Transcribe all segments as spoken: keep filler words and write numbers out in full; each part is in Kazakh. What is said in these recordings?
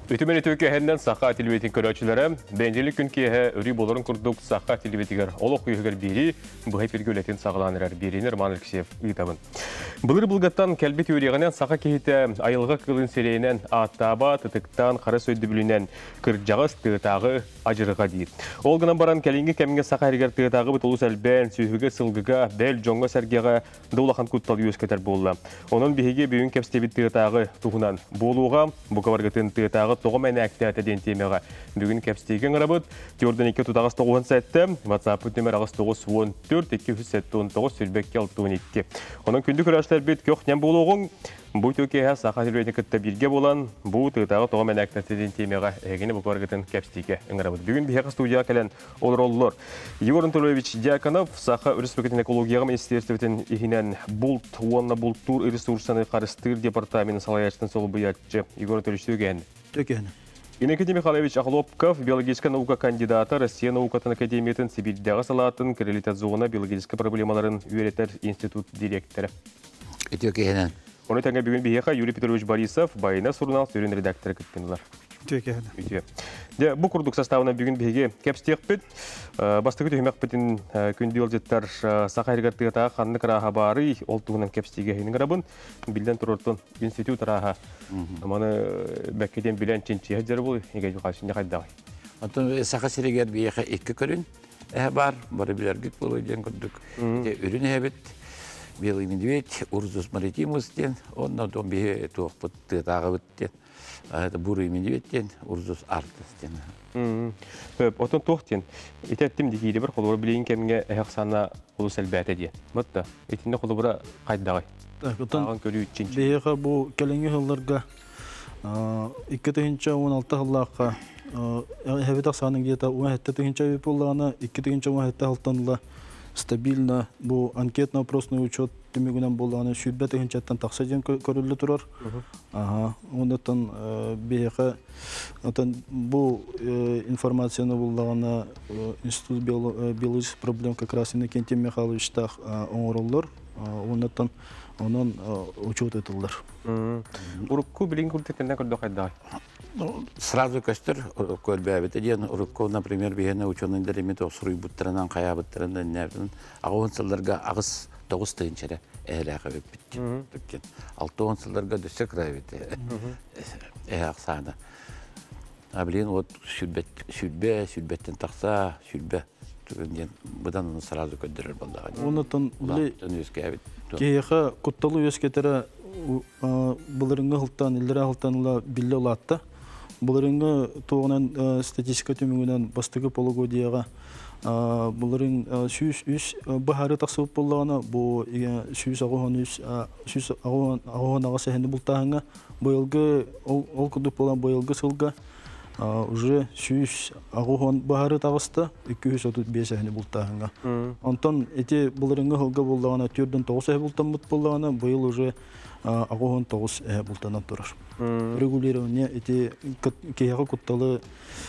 Ütümeni Türkiye'den Saqa Tilbetin köröçülere, bencillik gün kiyehe örü bolorun kurduk Saqa Tilbetiger oluq uyuğer biri, bu hep virgületin sağlanırar birini Roman Alekseyev uyutabın. Bulır bulgattan kelbet yürüyegenen Saqa kehite ayılға kılın sereyinen attaba tıtıktan qara söydü bülünen kırcağız tığıtağı acırıға deyip. Olgынан baran kelingi keminge Saqa herger tığıtağı bit olus elben, sühüge sılgıga, bel jonga sergeға dıulaқан kuttal yüzketer bolla. Onun bihige büyün kepstebit tığıtağı tuğunan boluğa, bu kavargıtın tığıtağı toğum enekte atedен темеға. Бүгін кәпстеген ғырабыд, теордан екі тұтағыз тоғын сәтті, WhatsApp өтемер ағыз тоғыз он төрт екі жүз он тоғыз сүрбекке алты он екі. Оның күнді күрәштер бет көқтен болуғын, бұл төкеге Saqa Tilbetin күтті бірге болан, бұл тұтағы тоғым enekte atedен темеға әгені бұл кәваргетін кәпстеге ғырабыд. Бүгін бейхі студия кәлін олар олылар. Егор Анатольевич Дьяконов, Saqa Республикатын экологияға министерстветін ехінен бұлт, онна бұлттур ресурсаны қарыстыр департаментін салаячтың солы бұятчы. Егор Анатольевич Төген. Төкен. Геннадий Михайлович Охлопков, биологическая наука кандидаты, Россия наукатын академиятын Сибирьдегі салатын, Кириллита зона биологическая проблемаларын үйретер институт директоры. Төкен. Оны тәңе бүгін бейеқа Юрий Петрович Борисов, байына сұрынал сөрін редакторы күттіңілер. Төкен. Бұл құрдық составынан бүгін бейге кәпстек бет, бастығы түймек бетін күнді олжеттар Saqa әргеттіғатаға қанны қыраға бары олтығынан кәпстеге хейінің ғырабын, білден тұрыртын институт ыраға. Маны бәккеден білен ченчеге жәрі бұл, егей жұқашын неқайдағы. Антон Saqa сирегер бейеқа екі көрін әе бар, бары білергік болу ден күрдік. Үрін әбет, белый медведь, Урзус Маритимус ден, оннан тон бейе туық бұтты тағы бұттен. Это бурый медведь, Урзус артистен. Отон тоқтен, итәттім дегейді бір қолуыр білейін кәмінге әйіқ сана қолу сәлбәті де. Мұтта, етінде қолу бұра қайдағай. Ағын көрі үтченші. Бейіға бұл кәліңгі ғылларға екі түгінші он алты ғыллаққа әвет ақсаның дейті он әтті түгінші әвет болағына екі түгінші он әтті ғылтаныла стабильно бұл анкетно-опросный учет түмігінен болағына шүрбә түгіншеттен тақса ден көрілі тұрар. Ондықтан бейіға бұл информацияны болағына Институт биологических проблем как раз Иннокентий Михайлович тақ оңырылыр. Ондықтан онын учет етілдір. Урукку білін күртеттеріне көрді қайдағы? Сразу көстір көрбе әбеті ден Урукку, например, бейіне ученый дәреметі осырый бұттырынан, қая бұттырынан нәбдің ағуын сылдарға ағыз тоғыз түйіншері әйірәқі өп біткен. Алты он сылдарға дөсек рәбеті әйіқ сағына. Абілейін от сүрбе, сүрбеттен тақса, сүрбе бұдан оны сразу көддірір болдаған. Онытын кейіға құтталы өскетері бұлырыңғы ғылттан, үлдері ғылттаныла білі олатты. Бұлырыңғы тоғынан статистика төмігінен бастығы полугодияға бұлырың сүйіс үш бұхары тақсылып болдағына бұл сүйіс ағуын ағасы әнді бұлтағыңа бойылғы, ол күдік болған бойылғы сылға уже сүйіс ағуын бұхары тағысты екі жүз отыз бес әнді бұлтағыңа. Онтан әте бұлырыңғы ғылға болдағына түрдің тоғыз әй бұлтан бұт болдағына бойыл уже ағуын тоғыз әй бұлтанан тұрар. Регулирование эти кейяғы құтталы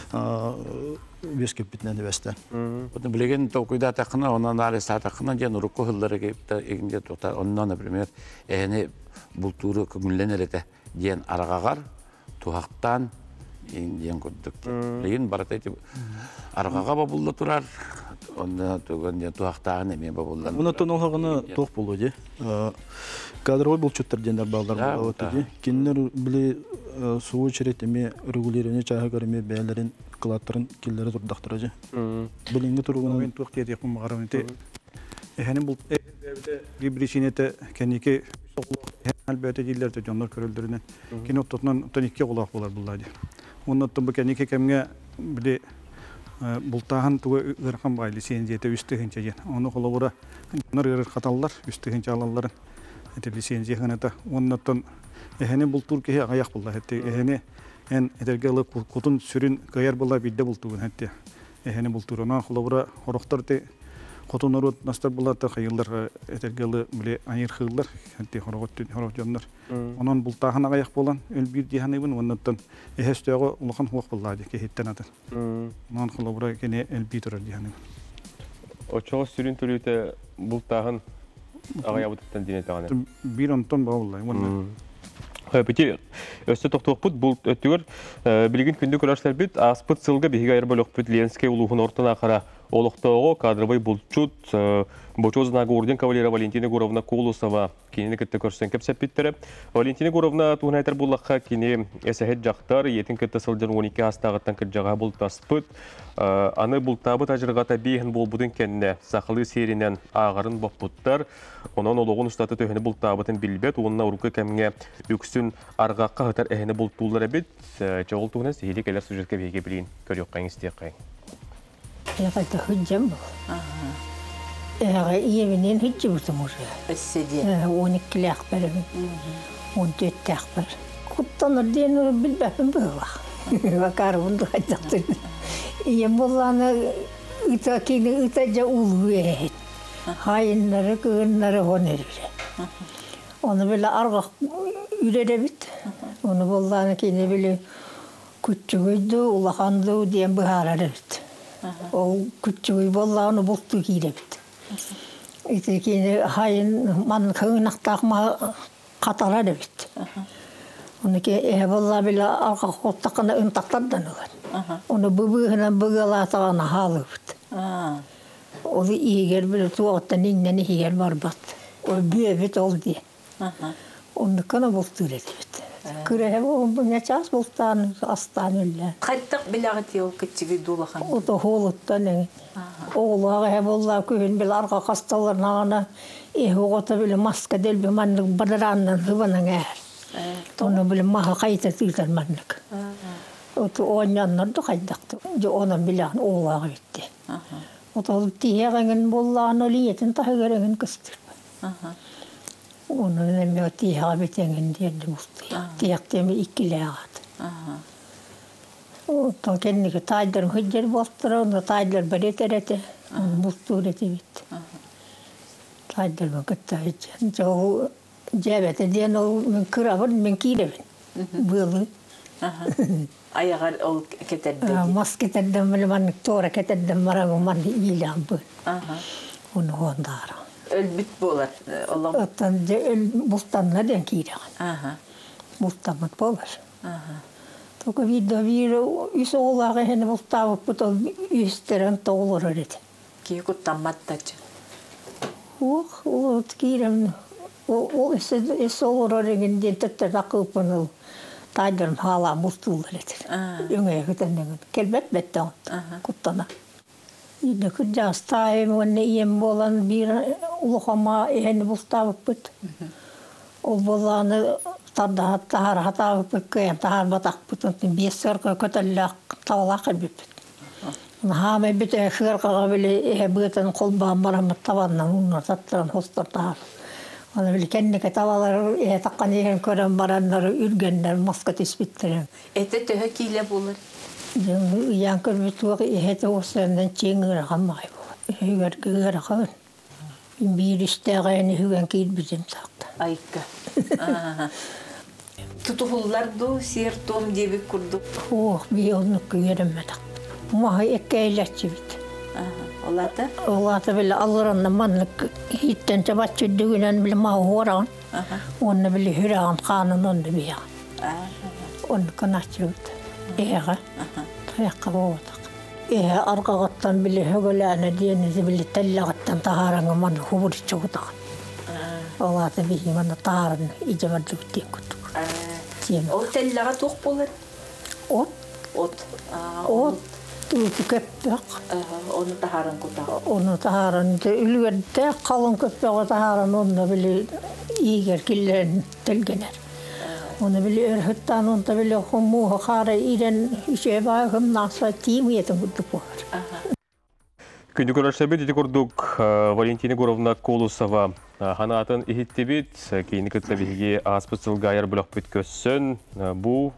өз көппетінен өсті. Білеген тоқыйда тақына, онан анализ тақына ден ұрыққы ғылдары кейіпті егінде тоқтар. Онынан, например, әйіні бұл туры күмілен әлеті ден арғағар, туғақтан ден көрдік. Білеген барат әйті арғаға бабылды тұрар, ондан туғақтағын әмен бабылдан. Онаттан олғағына тоқ болу де. Кадровой был чуттар дендер балдар болуды. Кеннер біле суы черетеме регулирование чайғарыме бәлерін қылаттырын келдері тұрдақтыра же. Білінгі тұрғына мен тоқты еді еқім мағарамынты. Әхәнім бұл гибричинеті кәнеке әлбәті дейлерді жонлар көрілдірінен. Кен оттатынан тонекке қолақ болар бұллайды. Оның оттан бұл кәнеке кәмге біле бұлтағын туғы ғырқан байлы сен жеті үстігінші жен. Оны қолы бұра жонлар қаталылар үстігінші алаларын. Это лицензия ханета. Он оттан эхене бұл тур кеге аяқ болла. Эхене эн этергелы кутун сүрін гаяр болла бидде бұл туғын. Эхене бұл тур. Онан құлабыра хорықтар те кутун орут настар болла та хайылдар этергелы біле айыр хылдар. Хорық жондар. Онан бұл тағын аяқ болан өлбір диханыбын. Он оттан эхестеға ұлыған хуақ болла кехеттен атыр. Онан құлабыра кене өлбір тұрар диханыбын. Очоғы сүрін түріті бұл тағын ағая бұтыттан дейін етағаны? Bir ondan bağlı. Бити өстө токтопут бул өттүгөр билген күндү көрөштөр бит аспыт сылга биге айыр бөлөк бит Ленский улугун ортуна кара олуктоого кадровый булчут Бочозна Горден кавалера Валентина Гуровна Колусова кинени кетте көрсөн кепсеппиттере. Валентина Гуровна туунайтер буллакка кини эсехет жактар етин кетте сылдын он эки астагыттан кыржага бултаспыт. Аны бултабы тажыргата бейхин болбудун кенне сакылы серинен агарын боппуттар. Онон ологун устаты төһөнү бултабытын билбет, онна урукка кемге үксүн аргакка хатар эхне бултуулар бит. Чогул туунан сихили келер сюжетке беге билин көрөккаң истеккаң. Я как-то хыджам. Ага, я винен хыджу уже. Сиди. Он клях пер. Он төттәк пер. Куттаныр ден билбәпен була. Вакар унда хәттә. Я буланы үтә кине үтә жа улуе. Хайыннары көннәре хонер. Оны белә арга үрәдә бит. Оны буланы кине белә күчүгөйдү, улаханды дигән бахарады бит. Ол күчүгөй буланы булту киде бит. Ити кине хайын ман кыгынактагыма каталады бит. Оны ке э булла белә арга хоттакны ынтактардан ул. Оны бубыгына быгылатагына халы бит. Ол игер бер туактан иннен игер барбат. Ол бебет ол ди. Оны кана булту бит. Күрәһе бу буня час бултан астан үлләр. Кайттык билагыт ел кичиге дулахан. O da hoğuluttan. Oğlağı hep oğlağı köyün bir arka hastalarına ana ehe oğata böyle maske del bir manlık badarandan hıvanın eğer. Onu böyle maha kayıta tüyler manlık. O da oynanlar da kaydaktı. Onun bilen oğlağı bitti. O da tiheğinin bollağın oliyetin tahıgereğin kıstır. Onun emme tiheği biteğin diyendi mustu. Tihekteğimi ikili ağadı. O kendine taydar hıcır bastırı, onu taydar bereterete, onu busturete bitti. Taydar mı kıtta hıcır. Çoğu cebete diyen o kırabın, ben kirevin. Böyle. Ayağı ol keterdi. Mas keterdim, böyle manlık doğru keterdim, marağım manlı ilan bu. Onu ondara. Ölbüt bolar. Otan bustanlar den kirevin. Bustanmat bolar. Toki vidda viiro iso ollaga henne voltava puto ystären toularet. Ki kuttammattaç. Oh, o kiirem o esse esse ollaregin den tätä takupanul taidan hala mustullaret. Junge kutannen kelbet bettä kuttana. Ida kudjas tai monne iem bolan bir ulhama henne voltava put. O bolan Tadda tahar hata pekkeän tahar batak putut niin biesserka kotalla tavalaka bipet. Ha me bite xerqa bile e butan qolbaan baramat tavannan unna tattan hostar tahar. Ona bile kenneke tavalar e taqqanihen koran barannar ürgenner maskat ispitteren. Ete töhö kiile bulur. Yan körbituq e hete ossenden çingir hamay bu. Hyger gyger han. Bir isteğini hüven kiilbitin taqta. Aikka. Tutuhullardu siertom diye kurdu. Oh, bir onluk yeremedik. Maha ekkeyletsivit. Olata? Olata bile alıranda manlık hitten çabatçı düğünen bile maha horan. Onu bile hüran kanun onu bir ya. Onu kanatçıvit. Eğe. Tayakka boğatak. Eğe arqağattan bile hügülâne diyenizi bile tellağattan taharanga manı hubur çoğutak. Olata bihi manı taharan icabadlık diye kutuk. O tellaga toq bolar. Ot. Ot. Ot. Tuuti köppök. Onu taharan kuta. Onu taharan. Ylverde kalın köppökä taharan onna bili iiger killeen telgener. Onu bili örhüttään onta bili hommuha kaara iden işevää hımnasa tiimietin kuttu pohar. Күнді көрәшсәбе деді көрдік Валентина Гуровна Колусова ханатын ихиттебет, кейіні күттәбеге аспыт сылға айыр бұлақ бет көссін. Бұл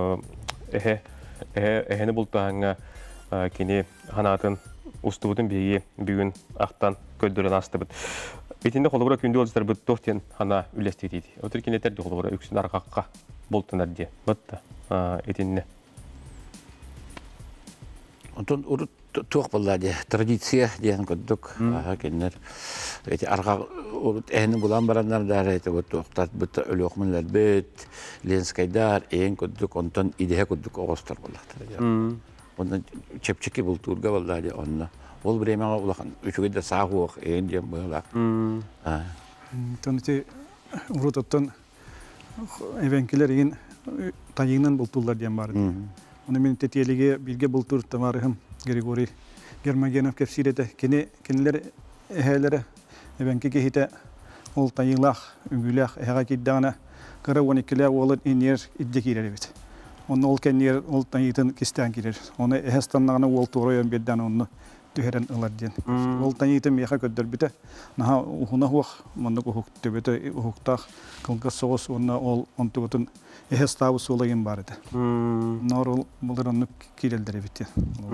әхені бұлтағыңа кейіні ханатын ұстыбытын беге бүгін ақтан көддірін асты бұд. Бетінде қолығыра күнді олыстар бұд тоқтен хана үлесті дейді. Отыр кенетер де қолығыра үксін арқаққа болтынар де. Бұтты етініне. Онтон урут туох болла де традиция деген көддүк. Аха кеннер. Эти арга урут эни булан барандар да эти вот туохтат бит өлөкмүлөр бит ленскайдар эң көддүк онтон идея көддүк огостор боллактыр. Ондан чепчеки бул турга болла де онна. Ол времяга улахан үчүгө саагуок эң дем болла. А. Тонти урутоттон эвенкилер ин тайынан бултулар дем бар. Оны мен тетелиге билге бултур тамарым Григорий Гермогенов кепсирете кене кенелер эхелере эбенки кехите ол тайылах үгүлах эга киддана кара уникеле олар инер иддекирер бит. Оны ол кенер ол тайытын кистен кирер. Оны эхстаннагына ол туроян беддан оны түһәрен ылар ден. Ол тайытын меха көдөр бите. Наха ухуна хуак монда хукт бите хуктах кылга соос оны ол онтугутун эхстабы солаген бар еді. Норул бұлырынып келелдері бітті.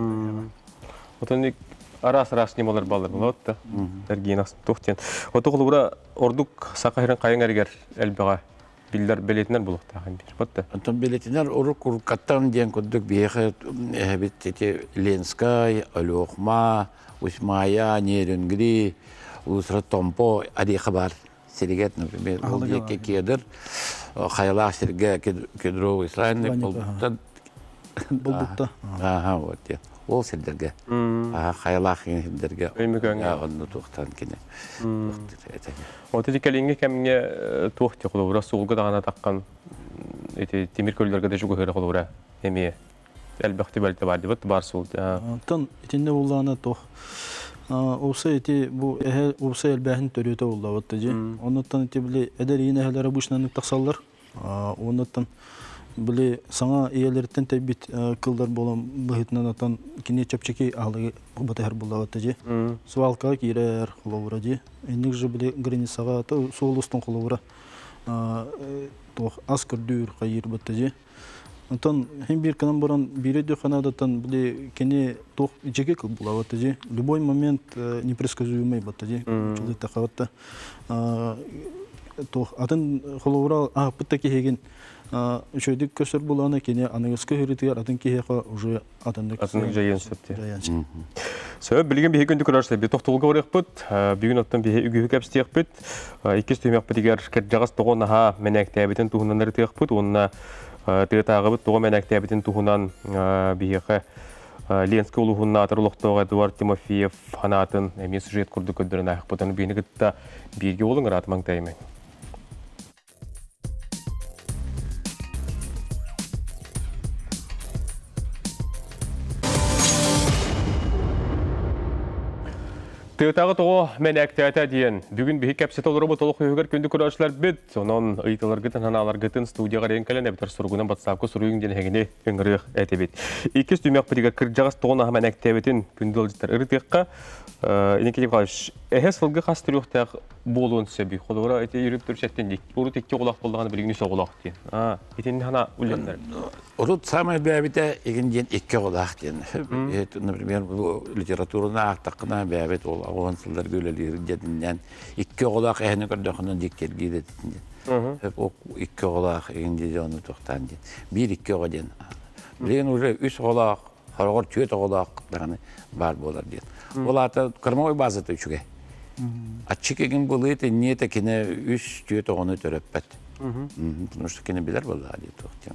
Отын арас-арас не болар балар бұл отты. Дәргейін асын тоқтен. Оты құлы бұра ордук сақайрын қайын әргер әлбіға білдер білетінер бұл оқтағын бір. Бұтты? Антон білетінер орық ұрқаттан ден күдік бейхі әбіттеті Ленскай, Өліоқма, Усмая, Нерінгри, Усры Томпо, Адиқы бар. Серегет, например, ол деке кедір. Хайла Серге Кедровый Слайник Болбутта. Болбутта. Ага, вот я. Ол Сердерге. Хайла Хендерге. Онны туқтан кене. Вот эти калинги кәміне туқты құлуыра, суылғы дағана таққан темір көлдерге де жүгі көрі құлуыра. Әме әлбәқті бәлті бар деп бар суылды. Тан, етінде олағына тоқ. Олса эти бу эхе олса элбәһин төрөтө болду вот же. Оннан эти биле эдер ине хәләре бушнанны таксаллар. Оннан биле саңа иялерден тәбит кылдар болам быһытнан атан кине чапчеки алыгы батар болду вот же. Свалка кирер хловра же. Эник же биле границага то соолустун хловра. То аскер дүр кайыр вот же. Антон hem bir kanam boran biri de kanadatan bile kene тох жеке кыл була вот же. Любой момент непредсказуемый вот же. Чулы такаватта. То атын холовра а путтаки хеген шөйдик көсөр буланы кене аныгыскы хүритер атын кехе уже атандык. Атындык жайын сөпте. Сөп билген бие күндү көрөрсө бе токтолго барык бут. Бүгүн аттан бие үгү кепстек бут. Икки төмөк битигер жагас тогон ха менек табитен туһуннан тек бут. Онна тыгытагы бут тогон менек табитен туһунан биеге Ленский улугунна атырлыктоога Эдуард Тимофеев ханатын эми сюжет курду көдөрүнө ак бутан бийни гытта бирге болуң ратмаң таймен. Тыгытагы того менек тата диен бүгүн бихи кепсет олору толук үйгөр күндү көрөчлөр бит. Сонун ыйтылар гытын ханалар гытын студияга ренкелен битер сургунан батсапкы суруйун ден хегине өңрөк этебит. Икки түмөк битиге кыржагас тогон менек тебитин күндөлжтер ырытыкка инеки деп калыш. Эхе сылгы кастырыктак болуун себи холора эти юрип турчаттен урут икки кулак болганы билгини соголак ден. А, этин хана улендер. Урут самый бәбите игинден икки кулак ден. Например, литературна актакына бәбит ол агонсылдар гөлелер дединен икки кулак эхне көрдөкөнөн диктелги дедин. Хеп ок икки кулак игинде жону токтан ден. Бир икки кулак. Билген уже үч кулак, хоргор чөт кулак даганы бар болар ден. Ол ата кырмой базаты үчүгө. Ачыкеген булыты нете кине үч чөт огону төрөппөт. Потому что кине билер болду али токтен.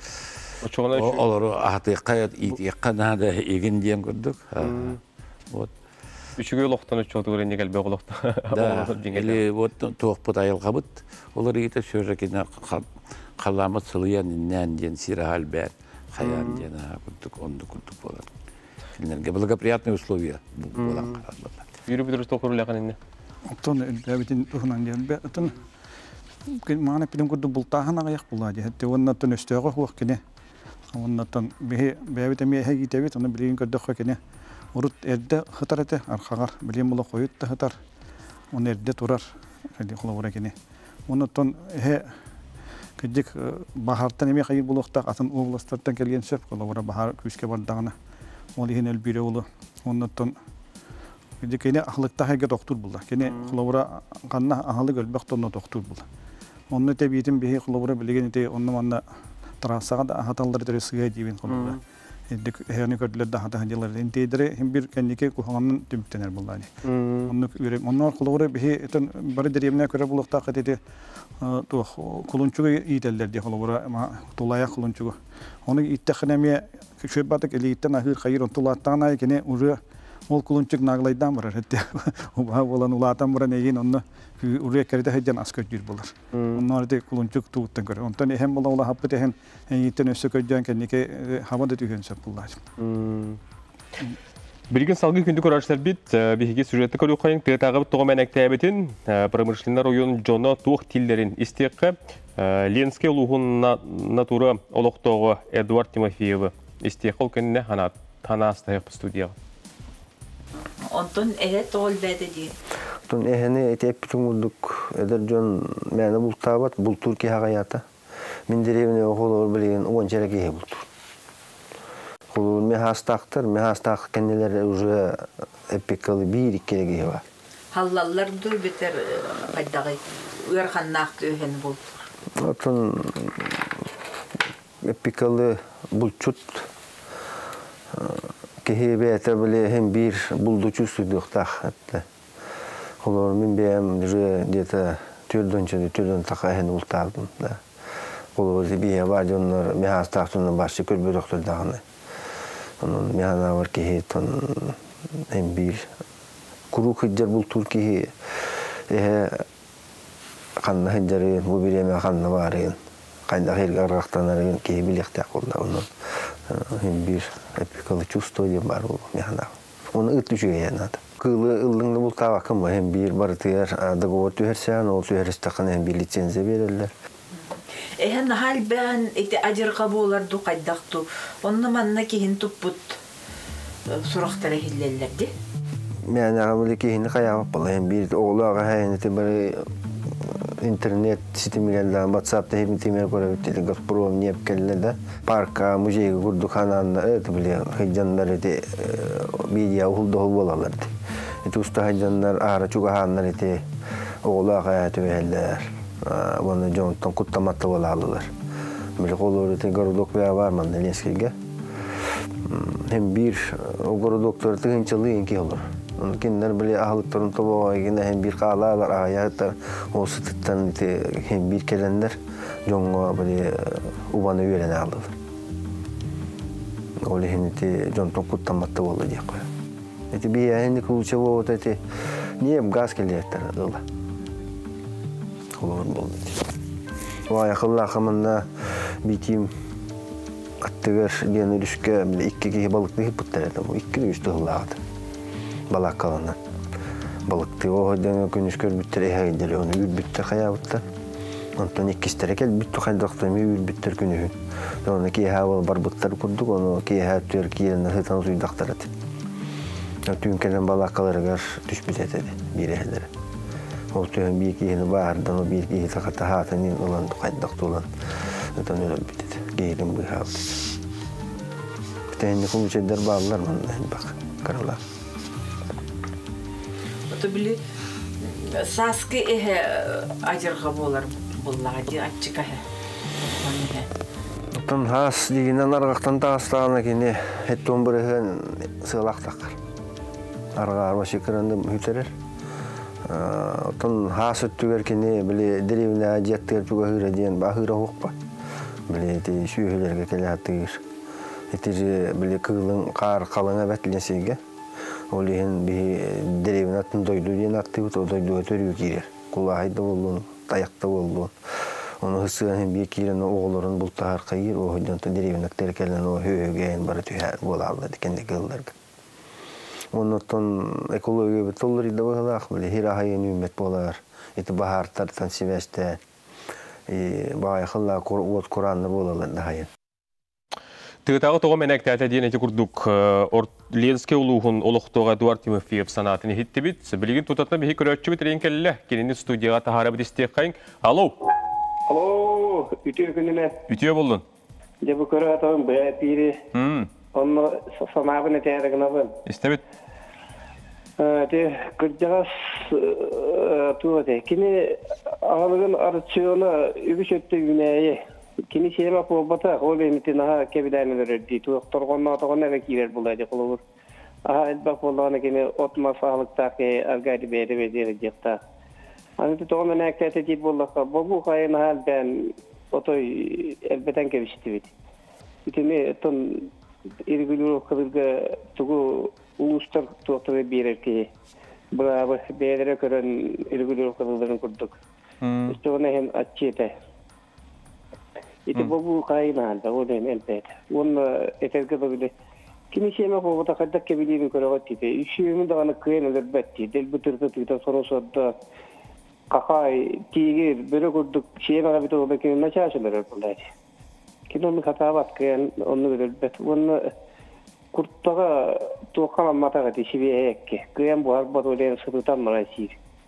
Олору атыкка итикка нада эгин дем көрдүк. Вот. Үчүгө локтон үчөтө көрөнү келбе голокто. Да. Или вот тоқпут айылгабыт. Олар ите сөзө кине каламыт сылыян нен ден сирахал бер хаян ден көрдүк онду көрдүк болот. Кинерге благоприятные условия болан каралды. Юрий Петрович толкурлакан инне. Оттон бәбитин тухунан ден бе оттон мана пилим курду бултахан аяк була ди. Хәтта оннан өстөгө хуак кине. Оннан бе бәбитин ме хәги тебит, оны билген көрдөх кине. Урут эрде хатарате архагар билем була коют та хатар. Он эрде турар. Хәди хулавра кине. Оннан хе кидик бахартан эме хәги булыкта атын областтан келген сөп хулавра бахар күскә бардагына. Ол иһин элбире улы. Оннан Дикене ахлыкта хайга доктор булды. Кене хловра канна ахлык өлбөк тонно доктор булды. Онны тебитим бихи хловра билген те онны манна трассага да хаталдар дөресиге дибин хловра. Eddik heyani kördüler daha daha yıllar. İntidere hem bir kendike kuhanın tümtener bunlar. Onu göre onlar kulağura bir eton bari deriyemine göre bulukta kadedi tu kulunçuğu iyi derler diye kulağura ama tulaya kulunçuğu. Onu ittekhnemiye şu batık elitten ahir hayır on tulattan ay kene uru ol kulunçuk naglaydan var hatta. O olan ulatan bura neyin onu uraya kerede hecen asker bir bulur. Onlar da kulunçuk tuğuttan göre. Ondan hem ola ola hapı hem yitten ösü köcen kendike havada tüyün sapullar. Bilgin salgı kündük uğraşlar bit, bihigi süjetli kolu koyun, tığtağıbı toğmen ektebetin, pramırşlinler oyun Jona tuğ tillerin istiqi, Ленский улуғын натуры олықтығы Эдуард Тимофеевы истеқыл көніне хана астайық студияға. Онтон әрі тоғыл бәді дейін. Тон эхене этеп түңүлдүк эдер жон мени бултабат бултур ки хагаята. Мен деревне оголор билген он череге бултур. Холор ме хастактыр, ме хастак кенелер уже эпикалы бир иккеге бар. Халлаллар ду бетер пайдагы уерханнак өһен бултур. Тон эпикалы булчут кехебете биле hem bir bulduçu südüktах hatta. Холор мен бем уже где-то төрдөнчө төрдөн такайын ултардым да. Холор бие бар жоннор мехастактын башы көрбөдөктөр дагы. Onun mehana var ki ton hem bir kuru hıccar bul Türkiye eh kanna hıccarı bu bir yeme kanna varın kayda her garaqtanların ki birlikte oldu onun hem bir epikalı çusto diye var o mehana onu ütüşüge yani kılı ıllığında bul tavakım hem bir barıtıyar da gotu her sen o her istakın hem bir lisenzi verirler. Ehen hal ben ite acır kabular du kaydaktu. Onu manna ki hin tuput suraktara hillellerdi. Yani ağabey ki hin kaya balayım bir oğlu ağa hayne tebari internet sistemiyle WhatsApp'ta hem timel korabitti Gazprom niye kellede parka müzeyi kurdu kanalında evet bile hıcanlar de video huldu hulbolalardı. Et usta hıcanlar ara çugahanlar ete oğlu ağa hayatı verirler. Onu jontan kutlamatlı olalılar. Böyle kolları te gorodok veya var mı Ленский'ge. Hem bir o gorodoklar tığınçalı ki olur. Onun kinler böyle ahlıkların tobağa yine hem bir kağlarlar ayaklar o sıtıttan hem bir kelenler jonga böyle ubanı öğrene aldılar. Öyle hem te jontan kutlamatlı olacak. Eti bir yani kuluçe o te niye gaz keliyetler adılar. Olur buldu. Vay akıllı akımında bitim attıgar diyen düşke bile iki kişi balıklı hipotterdi bu iki üç dağlardı. Balık kalanlar. Balıktı o denen günüşkör bitter ehaydır onu yürü bitter hayatı. Ondan iki istere gel bitti haydaktı yürü bitter günü. Sonra ki hava barbutlar kurduk onu ki her Türkiye'nin hıtan suyu daktardı. Tüm kelen balık kalarlar düş bitedi bir ehleri. O tüm bir kişinin vardan o bir kişi takata hatanın olan kaydaktı olan neden öyle bitedi. Gelin bu hal. Tehni kumuşeder bağlar mı bak karalar. O bile saski ehe acır kabular bulladı açık ehe. Ton has diğinden argaktan da aslana kine heton bırıhın sığlak takar. Argar başı kırındım hüterer. Ton has öttüger kine bile derevine acıyattır çok ahıra diyen bahıra hokpa. Bile de şu hülerge kele hattır. Etir bile kılın kar kalına betlensiga. Olihin bir derevine attın doydu diyen attı o doydu ötürü girer. Kulağıydı olun, dayakta olun. Onu hısıgan bir kiren oğulların bultahar kayır o hücanta derevine terkelen o högeyen barı tüher bolaldı kendi kıllarga. Ondan ekoloji betolları da var böyle hirahayın ümmet bolar. Eti bahar tartan siveste. Bağay xalla ot Kur'anlar bolalır da hayın. Tığtağı toğu menekte diyen eti kurduk. Ленский улуғын олықтуға Эдуард Тимофеев санатыны хитті бит. Білген тұтатына бейі көрөтші бітерен келі. Кенені студияға тахара біт істек қайын. Алло! Алло! Үтеу күніне. Үтеу болдың? Жабы көрі атауын бұя пейірі. Оны санабын әтәрігін абын. Істебет? Күрдіғас туғады. Кені ағылығын арытшығына үбіш өтті үнәйі. Kini şema polbata o limiti naha kebidaneler di tuğtorgonna toğonna ve kirer bulaydı kulur. Aha elbak polana kini otma sağlıktaki algaydı beri beri diyekta. Anı toğonna nekte tit bollaka bu kayın hal ben otoy elbeten keviştivit. Itini ton irgülür kılırga tuğu uluslar tuğtorı birer ki. Bravo bedere kören irgülür kılırların kurduk. İşte ona hem açıydı. Itu babu kain hal, babu den elbet. Onun eterke böyle. Kimi şeyme babu da kadar kebiliğini koruvatı de. İşimi de ana kıyan elbette. Del bitirdi tuta sonra sonra kakay tigir böyle kurduk şeyme abi de orada kimi nasıl açılır bunlar. Kimi onun hata var kıyan onu elbet. Onun kurttaga tuğkan mata kadar şive ekke. Kıyan bu harbat öyle sıkıntı marasir.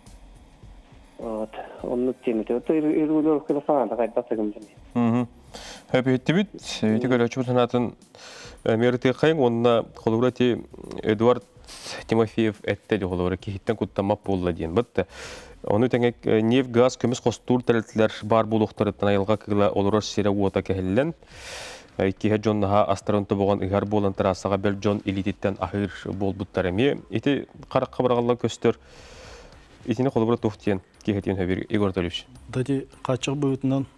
Evet, onun için de o irgülür kılsan da kadar takımda. Hı. Hep ettibit. Ити көрөчү санатын мерте кайын онна колурати Эдуард Тимофеев этте колуры кихиттен куттамап болла ден. Битте. Оны теңек нефть, газ, көмүс костур телетлер бар булуктарыттан айылга кыла олорор сире уота кехеллен. Кихе жоннаха астаронто болгон ыгар болан тарасага бел жон илититтен ахыр болбуттар эми. Ити каракка баргалла көстөр. Итине колуры туфтен кихетин хабир Игорь Толевич. Дати качык бөтүнөн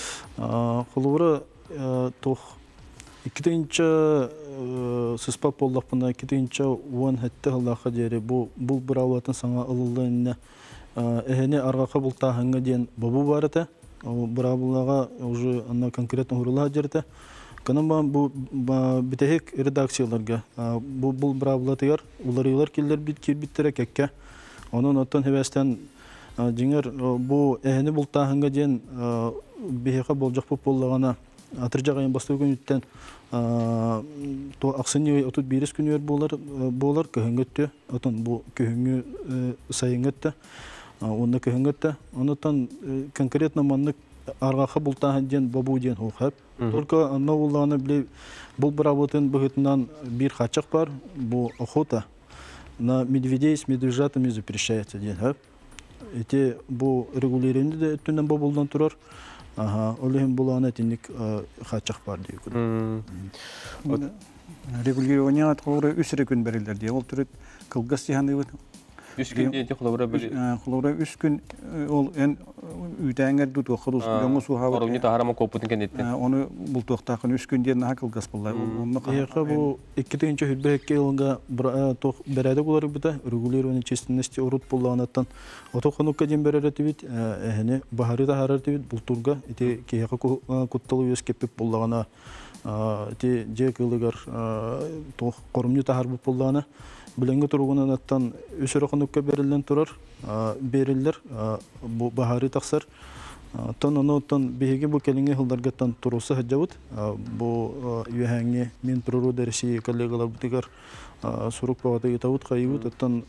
Холура тох икkinchi сыспап болдықпына икkinchi уан хәтті ғалақа дері бұл бұраватын саңа ұлылығына әхіне арғақа бұлтағыңа ден бабу барыты бұравылаға уже анна конкретно ғырылаға дерді Канама бұл бітәхек редакцияларға бұл бұравылатығар оларылар келдер біттері кәкке оның оттан хевестен жеңер бұл әхіне бұлтағыңа ден бихеқа болжақ боп болағана атыржағайын басты күн үттен ақсыны отут бирес күнер болар көхінгетті отын бұл көхіңі сайыңгетті онда көхінгетті онытан конкретно манны арғақа бұлтағын ден бабу ден хоқап только анна болағаны біле бұл бір работын бұғытынан бір қачақ бар бұл охота на медведей с медвежатами запрещается ден хоп эти бұл регулированды да өттінен бабылдан тұрар Ага, олем булана тинник хачак бар дию. Регулирование от хлора үсре күн берилдер ди. Ол түрет кылгас яны. Үс күн ди хлора били. Хлора үс күн ол эн үтәңер дут хурус яңгы су хава. Орунни тахарама копутын кенетти. Оны бул токтакын үс күн ден кылгас буллар. Онны кайга бу икkinchi хилбекке елга тох берәдә булар бита регулирование честности урут булганаттан отохонукка ден берәдә бит әһне бахары тахарар бит бул турга ите кайга кутталу үс кепеп булгана те же кылыгар тох корумны тахар булгана Bilengi turgunun attan üsürüqünükке berillen turar, beriller, bu bahari taqsar. Tan onu ottan bihegi bu kelinge hıldargattan turusu hajjabut. Bu üyehenge min tururu derisi kollegalar butigar suruk bağıda yetavut qayıbut. Attan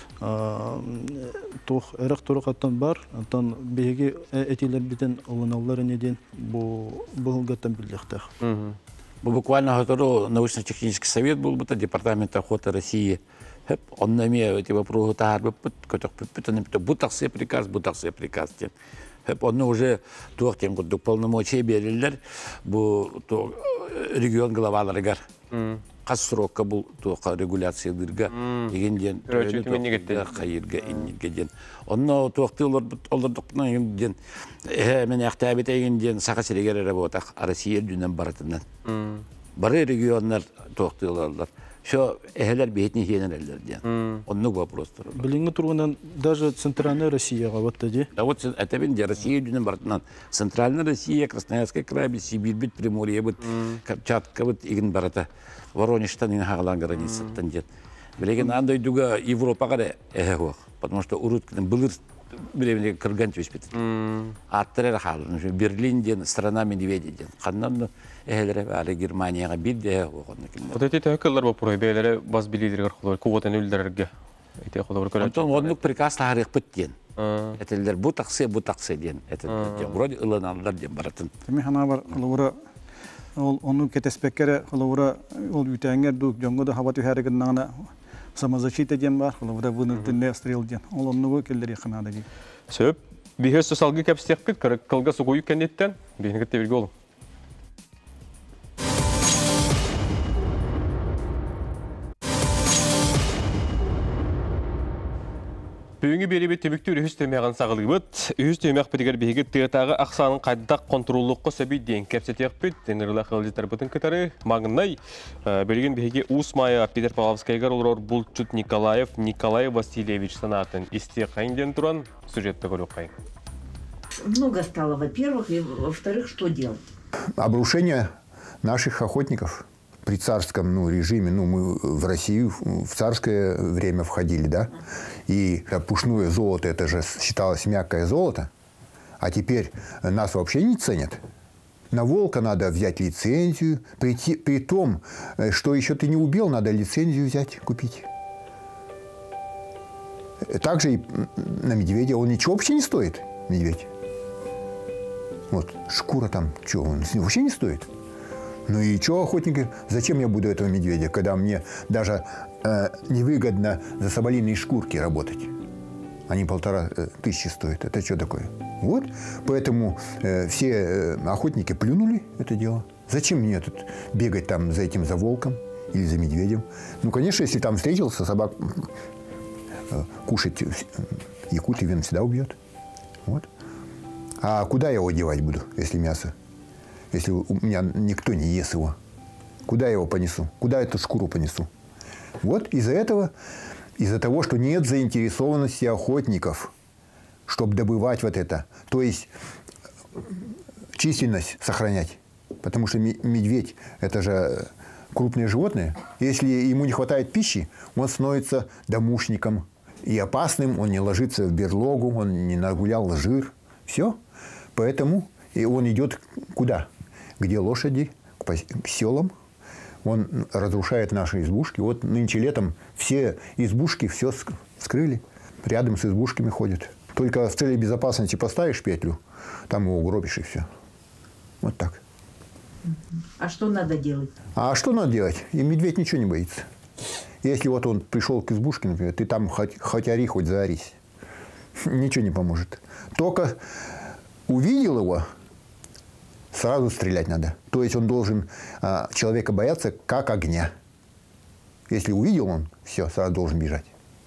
tuğ erak turuk attan bar. Attan bihegi etiler biten olunavları neden bu hılgattan bildiğtaq. Bu буквально который научно-технический совет был бы департамент охоты России. Он намеет эти вопросы тар, который бутаксы приказ, бутаксы приказ. Он уже тух тем году полномочия берилер, бу регион главаларыгар. Кас срокка бул тух регуляция дырга. Дегенден кайырга иннигеден. Онно тухты олар олардыкна ден. Мен актабит дегенден сака серегер работа Россия дүнен баратынан. Бары регионнар тухты оларлар. Şu ehler beytini yenerler diye. Onun vapurostur. Bilingi turgundan даже центральная Россия вот тади. Да вот это бин Россия дүнен баратынан. Центральная Россия, Красноярский край, Сибирь, бит Приморье, бит Камчатка, бит игин барата. Воронежтан ин хагалан границаттан дет. Билеген андай дуга Европага эхо, потому что уруткин былыр билемге кырган төспет. Аттырар халын. Берлин ден страна медведей ден. Каннан эхлере али Германияга бир де огонны ким. Вот эти тәкәлләр бу проебеләре баз билидер хулар куватан үлдәргә. Эти хулар көрә. Антон онлык приказ тарих биттен. Этелер бу таксы бу таксы ден. Этелер вроде ыланалар ден баратын. Кеме хана бар хулура ол onu кетеспеккере хулура ол үтәңгәр ду жоңгода хаваты харыгыннана самозащита ден бар. Хулура выныртын стрел ден. Ол онны келдер якынада ди. Сөп бихес салгы капстек бит кылга сугуй кенеттен бинегә тәбилге ул. Бүгінгі беребет темікті үріхіс темеғін сағылығыт. Үйіс темеғ бітігер бейгі тығытағы ақсанын қайдақ контроллыққы сөбейден кәпсетеқ біт. Тенірілі қылжеттар бұтын кітары маңынай. Бөлген бейгі Усмайя Петр Павловскайгар олар Бұлчут Николаев Николай Васильевич санатын исте қайынден тұран сюжетті көріп қайын. Много стало, во-первых, и во-вторых, что делать? Обрушение наших охотников при царском ну, режиме, ну, мы в Россию в царское время входили, да, и пушное золото, это же считалось мягкое золото, а теперь нас вообще не ценят. На волка надо взять лицензию, прийти, при том, что еще ты не убил, надо лицензию взять, купить. Также и на медведя, он ничего вообще не стоит, медведь. Вот, шкура там, что, он вообще не стоит. Ну и что, охотники, зачем я буду этого медведя, когда мне даже э, невыгодно за соболиные шкурки работать? Они полтора э, тысячи стоят. Это что такое? Вот, поэтому э, все э, охотники плюнули это дело. Зачем мне тут бегать там за этим, за волком или за медведем? Ну, конечно, если там встретился, собак э, кушать э, якут и вен всегда убьет. Вот. А куда я его девать буду, если мясо? Если у меня никто не ест его, куда я его понесу? Куда эту шкуру понесу? Вот из-за этого, из-за того, что нет заинтересованности охотников, чтобы добывать вот это. То есть численность сохранять. Потому что медведь – это же крупные животные. Если ему не хватает пищи, он становится домушником. И опасным, он не ложится в берлогу, он не нагулял жир. Все. Поэтому и он идет куда? Где лошади, к селам. Он разрушает наши избушки. Вот нынче летом все избушки все скрыли. Рядом с избушками ходят. Только в цели безопасности поставишь петлю, там его угробишь и все. Вот так. А что надо делать? А что надо делать? И медведь ничего не боится. Если вот он пришел к избушке, например, ты там хоть, хоть ори, хоть заорись. Ничего не поможет. Только увидел его, сразу стрелять надо. То есть он должен а, человека бояться как огня. Если увидел он, все, сразу должен бежать.